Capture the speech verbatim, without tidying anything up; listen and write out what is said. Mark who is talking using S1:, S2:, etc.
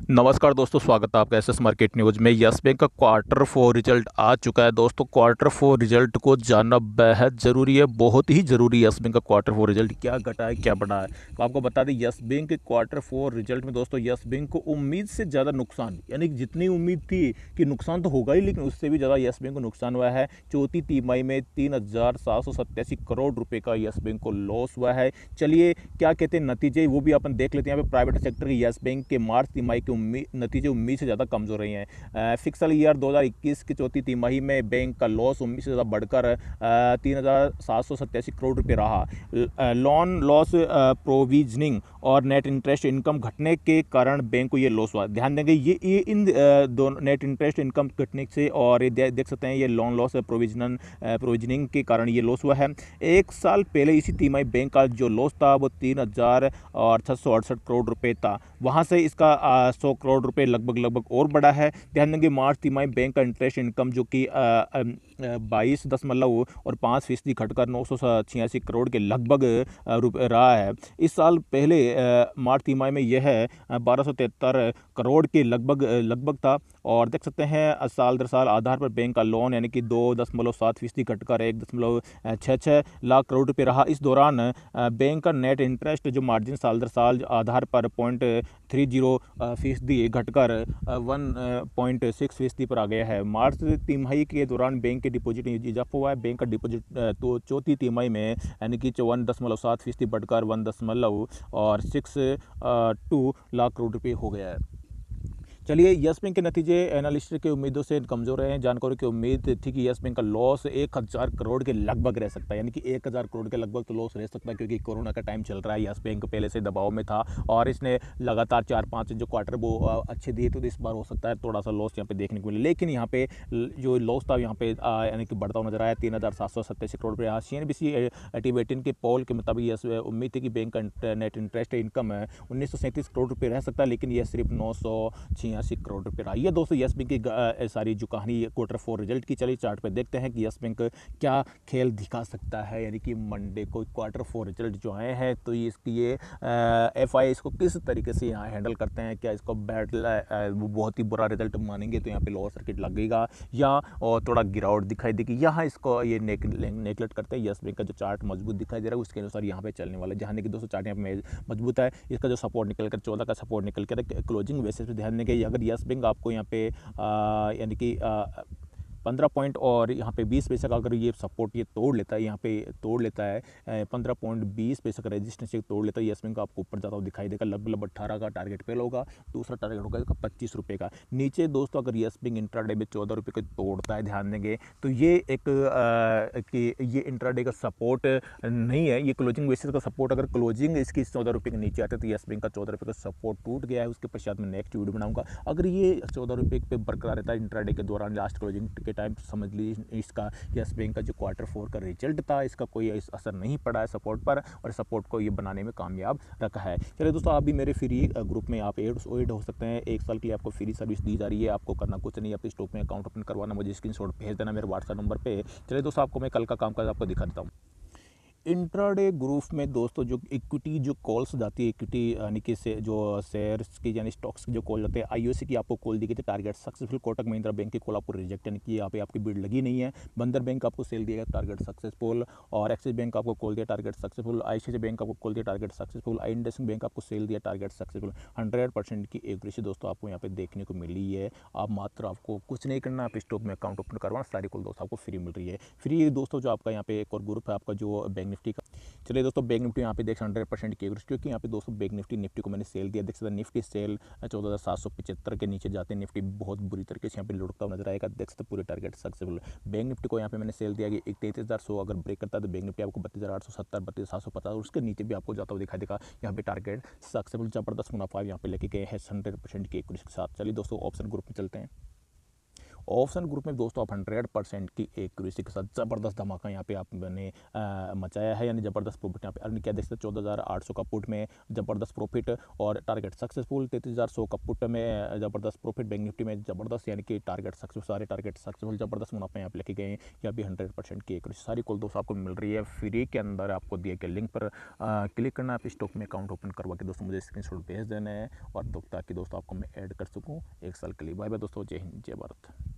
S1: नमस्कार दोस्तों, स्वागत है आपका एसएस मार्केट न्यूज़ में। यस बैंक का क्वार्टर फोर रिजल्ट आ चुका है। दोस्तों, क्वार्टर फोर रिजल्ट को जानना बेहद ज़रूरी है, बहुत ही ज़रूरी है। यस बैंक का क्वार्टर फोर रिजल्ट क्या घटा है, क्या बढ़ा है, तो आपको बता दें यस बैंक के क्वार्टर फोर रिजल्ट में दोस्तों यस बैंक को उम्मीद से ज़्यादा नुकसान, यानी कि जितनी उम्मीद थी कि नुकसान तो होगा ही, लेकिन उससे भी ज़्यादा यस बैंक को नुकसान हुआ है। चौथी तिमाही में तीन हज़ार सात सौ सत्तासी करोड़ रुपये का यस बैंक को लॉस हुआ है। चलिए, क्या कहते हैं नतीजे, वो भी अपन देख लेते हैं। यहाँ पे प्राइवेट सेक्टर के यस बैंक के मार्च तिमाही के उम्मीद नतीजे उम्मीद से ज़्यादा कमजोर रहे हैं। फिक्सल ईयर दो हज़ार इक्कीस की चौथी तिमाही में बैंक का लॉस उम्मीद से ज़्यादा बढ़कर तीन हज़ार सात सौ सत्तासी करोड़ रुपये रहा। लोन लॉस प्रोविजनिंग और नेट इंटरेस्ट इनकम घटने के कारण बैंक को ये लॉस हुआ। ध्यान देंगे ये ये इन दोनों नेट इंटरेस्ट इनकम घटने से और ये दे, देख सकते हैं ये लोन लॉस प्रोविजन प्रोविजनिंग के कारण ये लॉस हुआ है। एक साल पहले इसी तिमाही बैंक का जो लॉस था वो तीन हज़ार और छः सौ अड़सठ करोड़ रुपये था। वहाँ से इसका सौ करोड़ रुपए लगभग लगभग और बढ़ा है। ध्यान देंगे मार्च तिमाही बैंक का इंटरेस्ट इनकम जो कि बाईस दशमलव और पाँच फीसदी घटकर नौ सौ छियासी करोड़ के लगभग रुपये रहा है। इस साल पहले मार्च तिमाही में यह बारह सौ तिहत्तर करोड़ के लगभग लगभग था। और देख सकते हैं साल दर साल आधार पर बैंक का लोन यानी कि दो दशमलव सात फीसदी घटकर एक दशमलव छः छः लाख करोड़ रुपये रहा। इस दौरान बैंक का नेट इंटरेस्ट जो मार्जिन साल दर साल आधार पर पॉइंट थ्री जीरो फीसदी घटकर वन पॉइंट सिक्स फीसदी पर आ गया है। मार्च तिमाही के दौरान बैंक के डिपॉजिट इजाफा हुआ है। बैंक का डिपॉजिट तो चौथी तिमाही में यानी कि चौवन दशमलव सात फीसदी बढ़कर वन दशमलव और सिक्स टू लाख करोड़ रुपये हो गया है। चलिए, यस बैंक के नतीजे एनालिस्ट की उम्मीदों से कमजोर रहे हैं। जानकारी की उम्मीद थी कि यस बैंक का लॉस एक हज़ार करोड़ के लगभग रह सकता है, यानी कि एक हज़ार करोड़ के लगभग तो लॉस रह सकता है, क्योंकि कोरोना का टाइम चल रहा है। यस बैंक पहले से दबाव में था और इसने लगातार चार पाँच जो क्वार्टर वो अच्छे दिए, तो इस बार हो सकता है थोड़ा सा लॉस यहाँ पे देखने को मिले। लेकिन यहाँ पे जो लॉस था यहाँ पे यानी कि बढ़ता हुआ नजर आया। तीन हज़ार सात सौ सत्तासी करोड़ रुपये। C N B C TV eighteen के पोल के मुताबिक यस उम्मीद थी कि बैंक का नेट इंटरेस्ट इनकम उन्नीस सौ सैंतीस करोड़ रुपये रह सकता है, लेकिन यह सिर्फ नौ सौ छियासी करोड़ रुपये रहा। ये दोस्तों यस बैंक की सारी जो कहानी क्वार्टर फोर रिजल्ट की। चलिए चार्ट पे देखते हैं कि यस बैंक क्या खेल दिखा सकता है, यानी कि मंडे को क्वार्टर फोर रिजल्ट जो आए हैं, तो ये इसकी ये एफ आई इसको किस तरीके से यहाँ हैंडल करते हैं। क्या इसको बैड वो बहुत ही बुरा रिजल्ट मानेंगे तो यहाँ पे लोअर सर्किट लगेगा, या और थोड़ा गिरावट दिखाई देगी, यहाँ इसको ये नेगलेक्ट करते हैं। यस बैंक का जो चार्ट मजबूत दिखाई दे रहा है उसके अनुसार यहाँ पे चलने वाला है। जहाँ कि दोस्तों चार्ट यहाँ पे मजबूत है। इसका जो सपोर्ट निकल कर चौदह का सपोर्ट निकल कर क्लोजिंग बेसिस पे ध्यान देंगे। अगर यस बैंक आपको यहाँ पे यानी कि पंद्रह पॉइंट और यहाँ पे बीस पैसे का अगर ये सपोर्ट ये तोड़ लेता है, यहाँ पे तोड़ लेता है पंद्रह पॉइंट बीस पैसे का रेजिस्टेंस ये तोड़ लेता है, यस बैंक का आपको ऊपर जाता हुआ दिखाई देगा। लगभग अट्ठारह का टारगेट पहले होगा, दूसरा टारगेट होगा इसका पच्चीस रुपये का। नीचे दोस्तों अगर यस बैंक इंट्राडे में चौदह रुपये का तोड़ता है, ध्यान देंगे तो ये एक आ, कि ये इंट्राडे का सपोर्ट नहीं है, ये क्लोजिंग बेसिस का सपोर्ट। अगर क्लोजिंग इसकी चौदह रुपये के नीचे आते हैं तो यस बैंक का चौदह रुपये का सपोर्ट टूट गया है। उसके पश्चात मैं नेक्स्ट वीडियो बनाऊंगा। अगर ये चौदह रुपये पे बरकरार रहता है इंट्राडे के दौरान लास्ट क्लोजिंग के टाइम, समझ लीजिए इसका यस बैंक का जो क्वार्टर फोर का रिजल्ट था इसका कोई असर नहीं पड़ा है सपोर्ट पर, और सपोर्ट को ये बनाने में कामयाब रखा है। चलिए दोस्तों, आप भी मेरे फ्री ग्रुप में आप एड एड हो सकते हैं। एक साल के लिए आपको फ्री सर्विस दी जा रही है। आपको करना कुछ नहीं, अपने स्टॉक में अकाउंट ओपन करवाना, मुझे स्क्रीनशॉट भेज देना मेरे व्हाट्सएप नंबर पे। चलिए दोस्तों, आपको मैं कल का काम काज आपको दिखा देता हूँ। इंट्राडे ग्रुप में दोस्तों जो इक्विटी जो कॉल्स जाती है, इक्विटी यानी कि से जो शेयर्स की यानी स्टॉक्स की जो कॉल जाते हैं, आईओसी की आपको कॉल दी गई थी target successful. Kotak Mahindra bank की कॉल आपको रिजेक्ट, यानी कि यहाँ पे आपकी बिड लगी नहीं है। बंदर बैंक आपको सेल दिया गया टारगेट सक्सेसफुल, और एक्सिस बैंक आपको कॉल दिया टारगेट सक्सेसफुल, आईसीआईसीआई बैंक आपको कॉल दिया target successful, I industrial bank आपको सेल दिया टारगेट सक्सेसफुल। हंड्रेड परसेंट की एक्यूरेसी दोस्तों आपको यहाँ पे देखने को मिली है। आप मात्र आपको कुछ नहीं करना, आप स्टॉक में अकाउंट ओपन करवाना, सारी कॉल दोस्तों आपको फ्री मिल रही है। फ्री दोस्तों जो आपका यहाँ पे एक और ग्रुप है आपका जो बैंक निफ्टी का। चलिए दोस्तों, बैंक निफ्टी यहाँ पे देख हंड्रेड परसेंट की एवरेज, क्योंकि यहाँ पे दोस्तों बैंक निफ्टी निफ्टी को मैंने सेल दिया। देख सकते हैं निफ्टी सेल चौदह हज़ार सात सौ पचहत्तर के नीचे जाते हैं, निफ्टी बहुत बुरी तरीके से यहाँ पे लुढ़कता हुआ नजर आएगा। देख सकते पूरे टारगेट सक्सेसफुल। बैंक निफ्टी को यहाँ पे मैंने सेल दिया कि तैंतीस हज़ार सौ अगर ब्रेक करता है तो बैंक निफ्टी आपको बत्तीस हज़ार आठ सौ सत्तर बत्तीस सात सौ पचास उसके नीचे भी आपको जाता हुआ दिखाई देगा। यहाँ पे टारगेट सक्सेसफुल, जबरदस्त मुनाफा यहाँ पे लेके गए हैं हंड्रेड परसेंट की एक्यूरेसी के साथ। चलिए दोस्तों, ऑप्शन ग्रुप में चलते हैं। ऑप्शन ग्रुप में दोस्तों आप हंड्रेड परसेंट की एक्यूरेसी के साथ ज़बरदस्त धमाका यहाँ पे आपने मचाया है, यानी ज़बरदस्त प्रॉफिट यहाँ पे अर्न किया। देख सकते चौदह हज़ार आठ सौ का पुट में ज़बरदस्त प्रॉफिट और टारगेट सक्सेसफुल। तैंतीस हज़ार सौ का पुट में ज़बरदस्त प्रॉफिट, बैंक निफ्टी में ज़बरदस्त, यानी कि टारगेट सक्सेस, सारे टारगेट सक्सेसफुल, ज़बरदस्त मुनाफा यहाँ पे लेके गए हैं। यहाँ भी हंड्रेड परसेंट की एक्यूरेसी सारी कॉल दोस्तों आपको मिल रही है फ्री के अंदर। आपको दिए गए लिंक पर क्लिक करना है, आप स्टॉक में अकाउंट ओपन करवा के दोस्तों मुझे स्क्रीनशॉट भेज देना है और ताकि दोस्तों आपको मैं ऐड कर सकूँ एक साल के लिए। बाय बाय दोस्तों, जय हिंद, जय भारत।